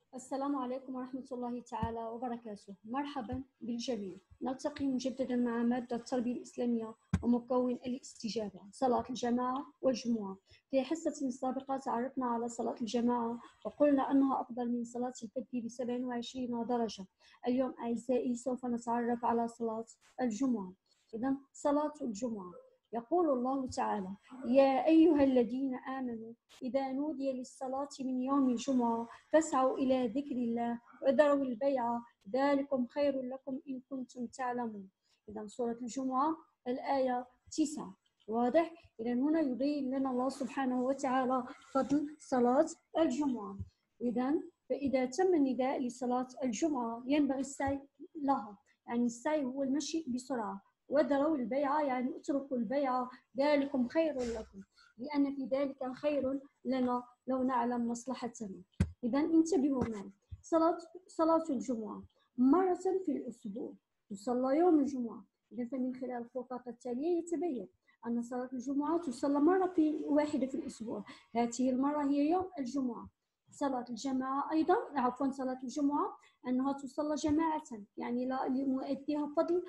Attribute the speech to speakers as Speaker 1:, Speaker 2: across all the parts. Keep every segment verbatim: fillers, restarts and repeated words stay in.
Speaker 1: السلام عليكم ورحمة الله تعالى وبركاته. مرحبا بالجميع. نلتقي مجددا مع مادة التربية الإسلامية ومكون الاستجابة، صلاة الجماعة والجمعة. في حصة سابقة تعرفنا على صلاة الجماعة وقلنا أنها أفضل من صلاة الفرد ب سبع وعشرين درجة. اليوم أعزائي سوف نتعرف على صلاة الجمعة. إذن صلاة الجمعة، يقول الله تعالى: يا أيها الذين آمنوا إذا نودي للصلاة من يوم الجمعة فاسعوا إلى ذكر الله وذروا البيع ذلكم خير لكم إن كنتم تعلمون. إذا سورة الجمعة الآية تسعة. واضح؟ إذا هنا يبين لنا الله سبحانه وتعالى فضل صلاة الجمعة. إذا فإذا تم النداء لصلاة الجمعة ينبغي السعي لها، يعني السعي هو المشي بسرعة. وذروا البيع يعني اتركوا البيع ذلكم خير لكم، لأن في ذلك خير لنا لو نعلم مصلحتنا. إذا انتبهوا معي. صلاة صلاة الجمعة مرة في الأسبوع، تصلى يوم الجمعة. إذا فمن خلال الخطوات التالية يتبين أن صلاة الجمعة تصلى مرة في واحدة في الأسبوع. هذه المرة هي يوم الجمعة. صلاة الجماعة أيضا، عفوا صلاة الجمعة أنها تصلى جماعة، يعني لا لمؤديها فضل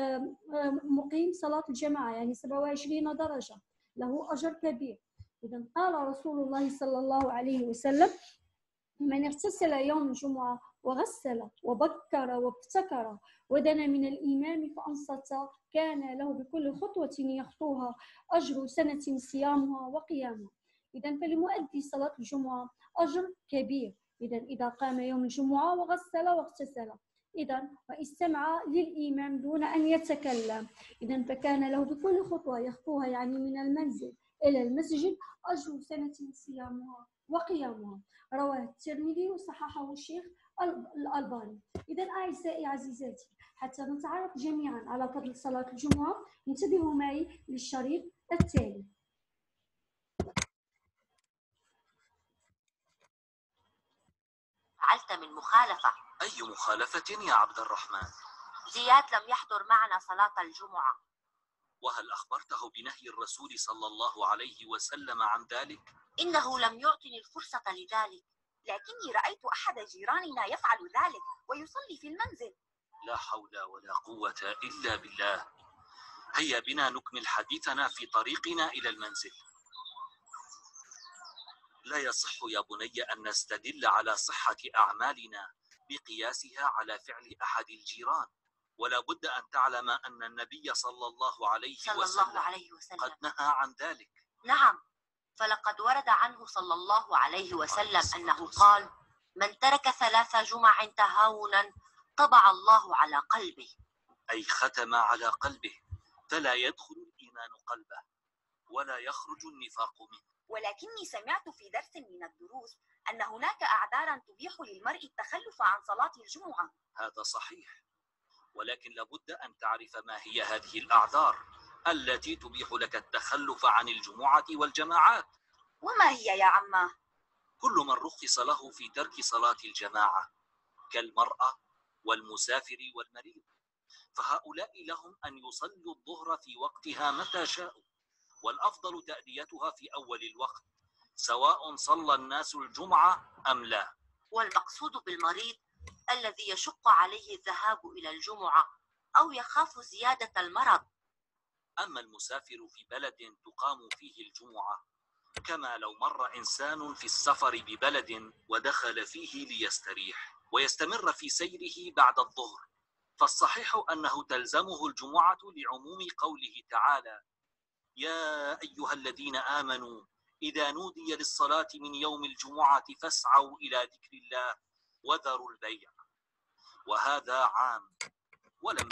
Speaker 1: مقيم صلاة الجماعة، يعني سبعة وعشرين درجة، له أجر كبير. إذا قال رسول الله صلى الله عليه وسلم: من اغتسل يوم الجمعة وغسل وبكر وابتكر ودنا من الإمام فأنصت كان له بكل خطوة يخطوها أجر سنة صيامها وقيامها. إذا فلمؤدي صلاة الجمعة أجر كبير. إذا إذا قام يوم الجمعة وغسل واغتسل، إذا واستمع للإمام دون أن يتكلم، إذا فكان له بكل خطوة يخطوها، يعني من المنزل إلى المسجد، أجر سنة صيامها وقيامها. رواه الترمذي وصححه الشيخ الألباني. إذا أعزائي عزيزاتي، حتى نتعرف جميعا على فضل صلاة الجمعة انتبهوا معي للشريط التالي.
Speaker 2: فعلت من مخالفة.
Speaker 3: أي مخالفة يا عبد الرحمن؟
Speaker 2: زياد لم يحضر معنا صلاة الجمعة.
Speaker 3: وهل أخبرته بنهي الرسول صلى الله عليه وسلم عن ذلك؟
Speaker 2: إنه لم يعطني الفرصة لذلك، لكني رأيت أحد جيراننا يفعل ذلك ويصلي في المنزل.
Speaker 3: لا حول ولا قوة إلا بالله. هيا بنا نكمل حديثنا في طريقنا إلى المنزل. لا يصح يا بني أن نستدل على صحة أعمالنا بقياسها على فعل أحد الجيران، ولا بد أن تعلم أن النبي صلى الله عليه
Speaker 2: صلى
Speaker 3: وسلم,
Speaker 2: الله عليه وسلم
Speaker 3: قد نهى عن ذلك.
Speaker 2: نعم، فلقد ورد عنه صلى الله عليه وسلم أنه قال: من ترك ثلاث جمع تهاونا طبع الله على قلبه،
Speaker 3: أي ختم على قلبه، فلا يدخل الإيمان قلبه ولا يخرج النفاق منه.
Speaker 2: ولكني سمعت في درس من الدروس أن هناك أعذارا تبيح للمرء التخلف عن صلاة الجمعة.
Speaker 3: هذا صحيح، ولكن لابد أن تعرف ما هي هذه الأعذار التي تبيح لك التخلف عن الجمعة والجماعات.
Speaker 2: وما هي يا عماه؟
Speaker 3: كل من رخص له في ترك صلاة الجماعة كالمرأة والمسافر والمريض، فهؤلاء لهم أن يصلوا الظهر في وقتها متى شاءوا، والأفضل تأديتها في أول الوقت سواء صلى الناس الجمعة أم لا.
Speaker 2: والمقصود بالمريض الذي يشق عليه الذهاب إلى الجمعة أو يخاف زيادة المرض.
Speaker 3: أما المسافر في بلد تقام فيه الجمعة، كما لو مر إنسان في السفر ببلد ودخل فيه ليستريح ويستمر في سيره بعد الظهر، فالصحيح أنه تلزمه الجمعة لعموم قوله تعالى: يا أيها الذين آمنوا إذا نودي للصلاة من يوم الجمعة فاسعوا إلى ذكر الله وذروا البيع. وهذا عام ولم.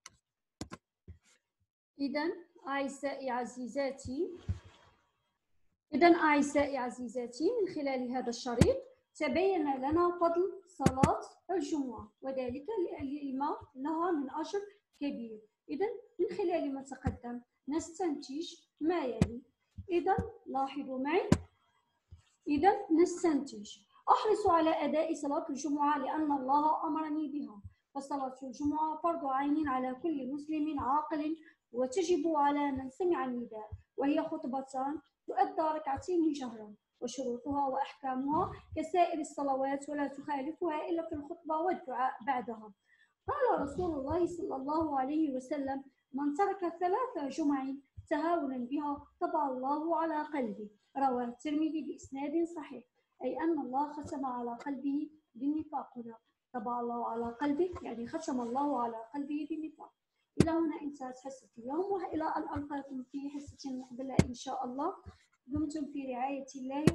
Speaker 1: إذن أعزائي عزيزاتي إذن أعزائي عزيزاتي من خلال هذا الشريط تبين لنا فضل صلاة الجمعة، وذلك لما لها من أجر كبير. إذن من خلال ما تقدم نستنتج ما يلي. إذن لاحظوا معي. إذن نستنتج: أحرص على أداء صلاة الجمعة لأن الله أمرني بها، فصلاة الجمعة فرض عين على كل مسلم عاقل، وتجب على من سمع النداء، وهي خطبتان تؤدى ركعتين جهرا وشروطها وأحكامها كسائر الصلوات ولا تخالفها إلا في الخطبة والدعاء بعدها. قال رسول الله صلى الله عليه وسلم: من ترك ثلاث جمع تهاونا بها طبع الله على قلبه. رواه الترمذي بإسناد صحيح، أي أن الله ختم على قلبه بالنفاق. هنا طبع الله على قلبه يعني ختم الله على قلبه بالنفاق. إلى هنا انتهت حصة اليوم، وإلى أن ألقاكم في حصة مقبلة إن شاء الله. دمتم في رعاية الله